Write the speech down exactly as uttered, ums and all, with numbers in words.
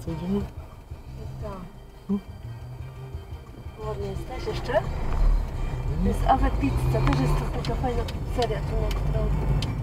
co idziemy? Tak. Ładnie jesteś jeszcze? To jest Ave Pizza, też jest to taka fajna pizzeria tu na którą